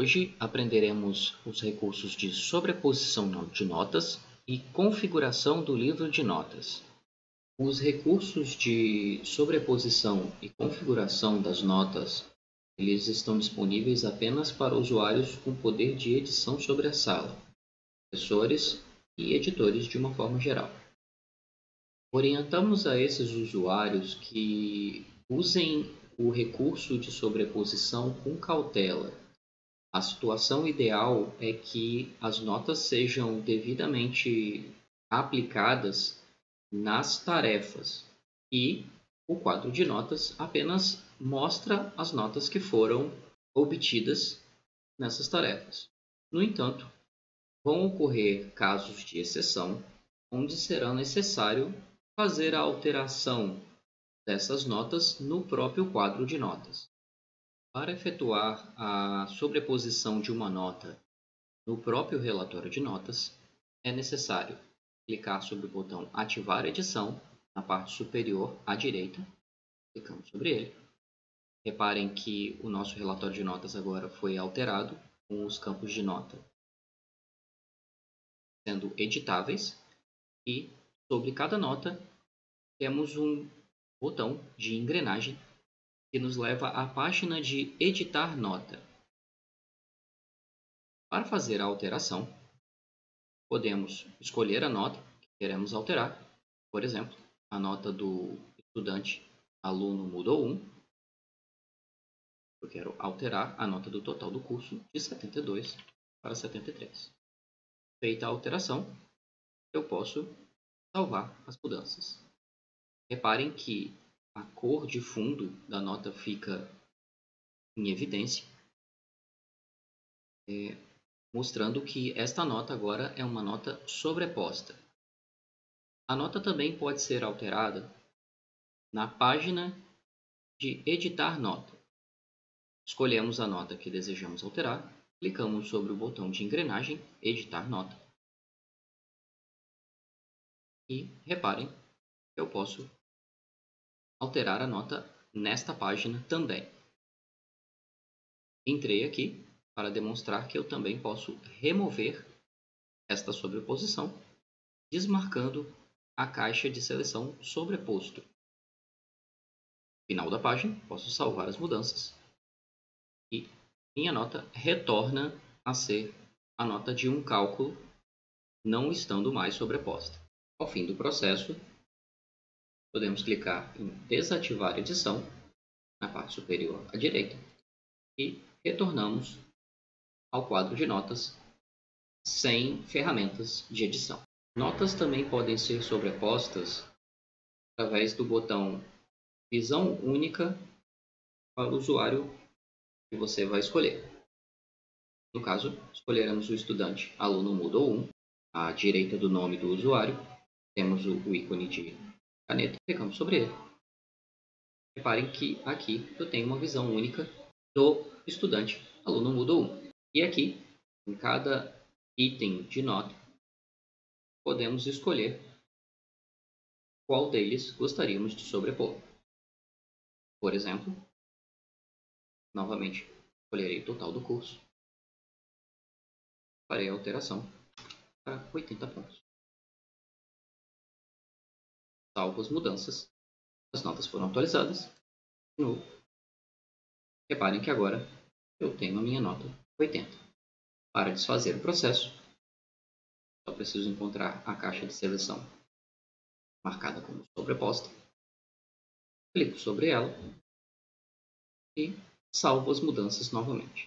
Hoje aprenderemos os recursos de sobreposição de notas e configuração do livro de notas. Os recursos de sobreposição e configuração das notas, eles estão disponíveis apenas para usuários com poder de edição sobre a sala, professores e editores de uma forma geral. Orientamos a esses usuários que usem o recurso de sobreposição com cautela. A situação ideal é que as notas sejam devidamente aplicadas nas tarefas e o quadro de notas apenas mostra as notas que foram obtidas nessas tarefas. No entanto, vão ocorrer casos de exceção onde será necessário fazer a alteração dessas notas no próprio quadro de notas. Para efetuar a sobreposição de uma nota no próprio relatório de notas, é necessário clicar sobre o botão Ativar edição na parte superior à direita. Clicamos sobre ele. Reparem que o nosso relatório de notas agora foi alterado, com os campos de nota sendo editáveis, e sobre cada nota temos um botão de engrenagem que nos leva à página de editar nota. Para fazer a alteração, podemos escolher a nota que queremos alterar. Por exemplo, a nota do estudante aluno mudou 1. Eu quero alterar a nota do total do curso de 72 para 73. Feita a alteração, eu posso salvar as mudanças. Reparem que a cor de fundo da nota fica em evidência, mostrando que esta nota agora é uma nota sobreposta. A nota também pode ser alterada na página de editar nota. Escolhemos a nota que desejamos alterar, clicamos sobre o botão de engrenagem editar nota e reparem que eu posso alterar a nota nesta página também. Entrei aqui para demonstrar que eu também posso remover esta sobreposição, desmarcando a caixa de seleção sobreposto. No final da página, posso salvar as mudanças e minha nota retorna a ser a nota de um cálculo, não estando mais sobreposta. Ao fim do processo, podemos clicar em desativar edição na parte superior à direita e retornamos ao quadro de notas sem ferramentas de edição. Notas também podem ser sobrepostas através do botão Visão Única para o usuário que você vai escolher. No caso, escolheremos o estudante aluno mudou 1. À direita do nome do usuário, temos o ícone de caneta. Clicamos sobre ele. Reparem que aqui eu tenho uma visão única do estudante aluno mudou 1. E aqui, em cada item de nota, podemos escolher qual deles gostaríamos de sobrepor. Por exemplo, novamente, escolherei o total do curso. Farei a alteração para 80 pontos. Salvo as mudanças. As notas foram atualizadas. De novo. Reparem que agora eu tenho a minha nota 80. Para desfazer o processo, só preciso encontrar a caixa de seleção marcada como sobreposta. Clico sobre ela e salvo as mudanças novamente.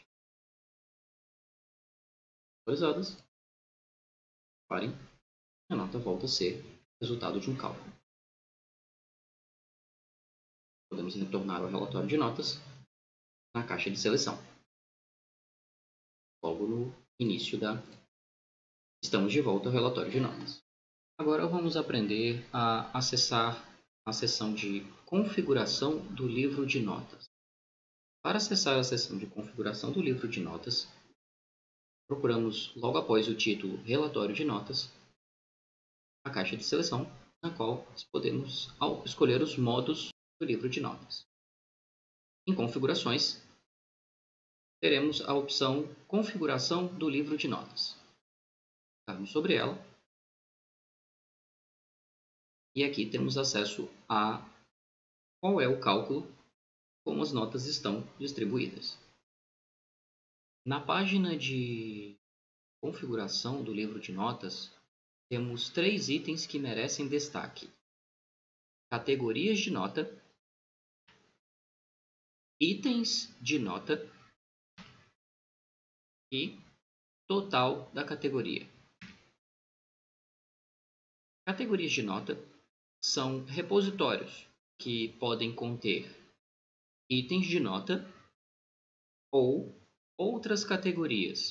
Atualizadas. Reparem, a nota volta a ser resultado de um cálculo. Podemos retornar ao relatório de notas na caixa de seleção. Logo no início Estamos de volta ao relatório de notas. Agora vamos aprender a acessar a seção de configuração do livro de notas. Para acessar a seção de configuração do livro de notas, procuramos logo após o título Relatório de Notas a caixa de seleção, na qual podemos escolher os modos do livro de notas. Em Configurações, teremos a opção Configuração do livro de notas. Clicamos sobre ela. E aqui temos acesso a qual é o cálculo, como as notas estão distribuídas. Na página de configuração do livro de notas, temos 3 itens que merecem destaque: categorias de nota, itens de nota e total da categoria. Categorias de nota são repositórios que podem conter itens de nota ou outras categorias.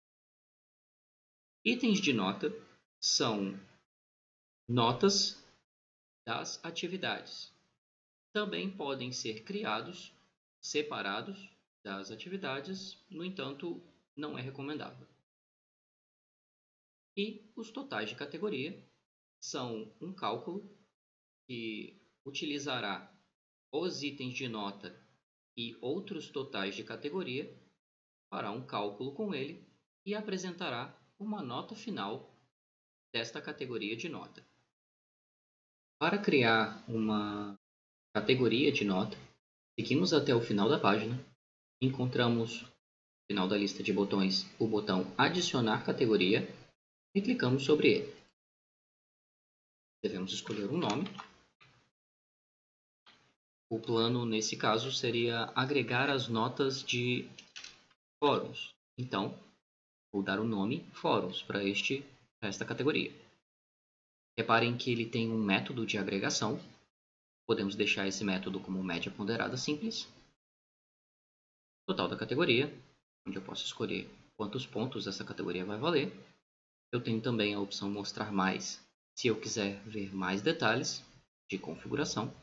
Itens de nota são notas das atividades. Também podem ser criados separados das atividades, no entanto, não é recomendável. E os totais de categoria são um cálculo que utilizará os itens de nota e outros totais de categoria, fará um cálculo com ele e apresentará uma nota final desta categoria de nota. Para criar uma categoria de nota, seguimos até o final da página, encontramos no final da lista de botões o botão Adicionar categoria e clicamos sobre ele. Devemos escolher um nome. O plano, nesse caso, seria agregar as notas de fóruns. Então, vou dar o nome fóruns para esta categoria. Reparem que ele tem um método de agregação. Podemos deixar esse método como média ponderada simples. Total da categoria, onde eu posso escolher quantos pontos essa categoria vai valer. Eu tenho também a opção mostrar mais, se eu quiser ver mais detalhes de configuração.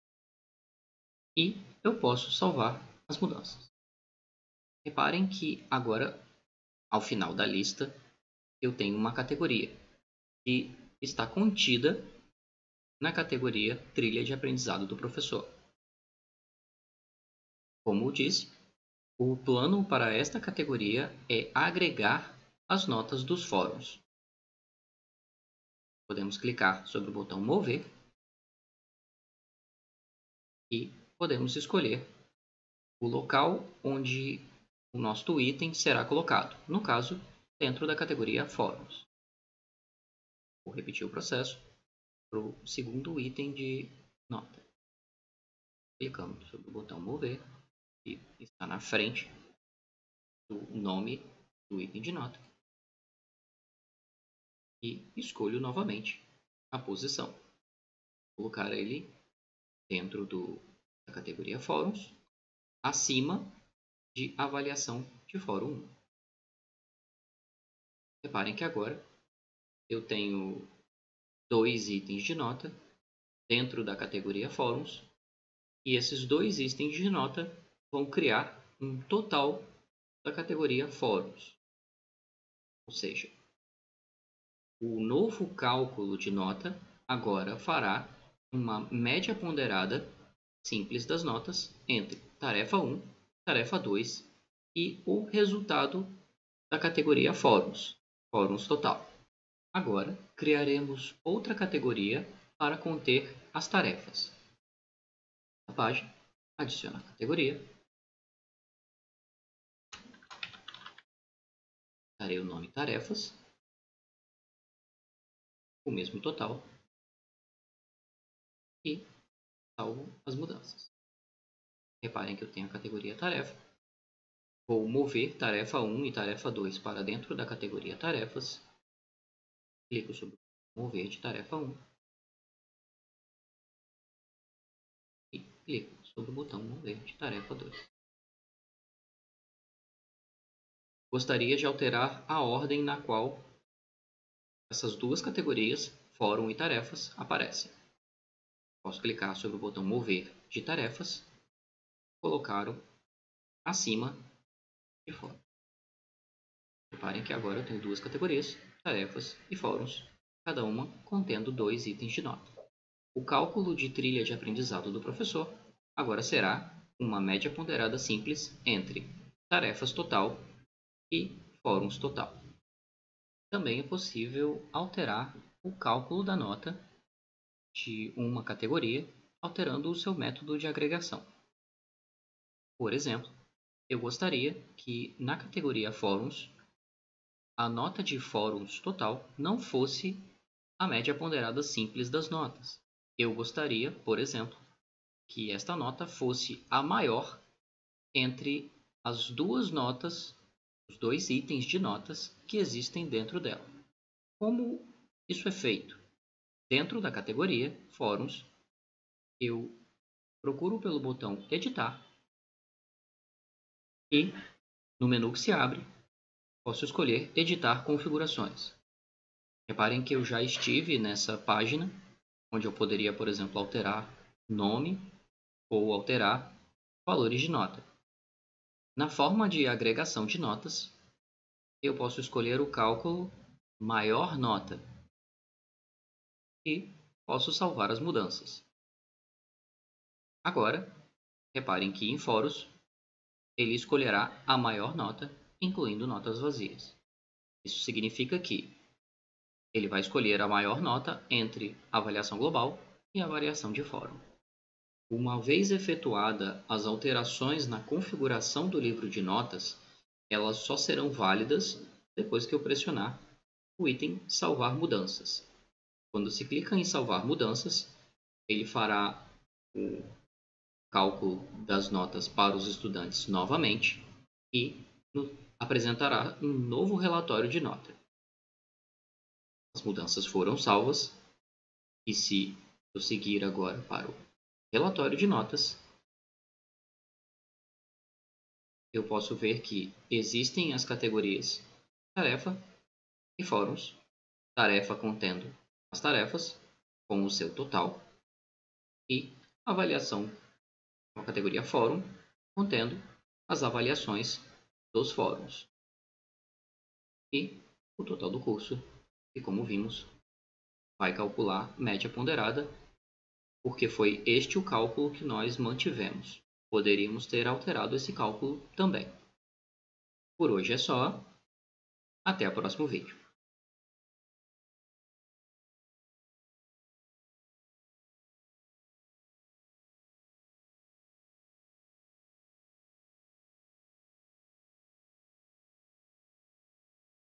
E eu posso salvar as mudanças. Reparem que agora, ao final da lista, eu tenho uma categoria que está contida na categoria Trilha de Aprendizado do Professor. Como eu disse, o plano para esta categoria é agregar as notas dos fóruns. Podemos clicar sobre o botão Mover e podemos escolher o local onde o nosso item será colocado, no caso, dentro da categoria Fóruns. Vou repetir o processo para o segundo item de nota. Clicamos sobre o botão Mover, que está na frente do nome do item de nota, e escolho novamente a posição. Vou colocar ele dentro da categoria Fóruns, acima de avaliação de Fórum 1. Reparem que agora eu tenho 2 itens de nota dentro da categoria Fóruns, e esses 2 itens de nota vão criar um total da categoria Fóruns. Ou seja, o novo cálculo de nota agora fará uma média ponderada simples das notas entre tarefa 1, tarefa 2 e o resultado da categoria Fóruns, Fóruns total. Agora, criaremos outra categoria para conter as tarefas. Na página, adiciona a categoria. Darei o nome tarefas, o mesmo total, e salvo as mudanças. Reparem que eu tenho a categoria tarefa. Vou mover tarefa 1 e tarefa 2 para dentro da categoria tarefas. Clico sobre mover de tarefa 1 e clico sobre o botão mover de tarefa 2. Gostaria de alterar a ordem na qual essas duas categorias, fórum e tarefas, aparecem. Posso clicar sobre o botão mover de tarefas, colocar acima de fórum. Reparem que agora eu tenho 2 categorias, tarefas e fóruns, cada uma contendo 2 itens de nota. O cálculo de trilha de aprendizado do professor agora será uma média ponderada simples entre tarefas total e fóruns total. Também é possível alterar o cálculo da nota de uma categoria, alterando o seu método de agregação. Por exemplo, eu gostaria que na categoria fóruns, a nota de fóruns total não fosse a média ponderada simples das notas. Eu gostaria, por exemplo, que esta nota fosse a maior entre as duas notas, os dois itens de notas que existem dentro dela. Como isso é feito? Dentro da categoria Fóruns, eu procuro pelo botão Editar e, no menu que se abre, posso escolher Editar configurações. Reparem que eu já estive nessa página, onde eu poderia, por exemplo, alterar nome ou alterar valores de nota. Na forma de agregação de notas, eu posso escolher o cálculo maior nota e posso salvar as mudanças. Agora, reparem que em fóruns, ele escolherá a maior nota, incluindo notas vazias. Isso significa que ele vai escolher a maior nota entre a avaliação global e a avaliação de fórum. Uma vez efetuada as alterações na configuração do livro de notas, elas só serão válidas depois que eu pressionar o item Salvar Mudanças. Quando se clica em Salvar Mudanças, ele fará o cálculo das notas para os estudantes novamente e apresentará um novo relatório de nota. As mudanças foram salvas e se eu seguir agora para o relatório de notas, eu posso ver que existem as categorias tarefa e fóruns. Tarefa contendo as tarefas com o seu total e avaliação com a categoria fórum contendo as avaliações dos fóruns e o total do curso, que como vimos vai calcular média ponderada, porque foi este o cálculo que nós mantivemos. Poderíamos ter alterado esse cálculo também. Por hoje é só. Até o próximo vídeo.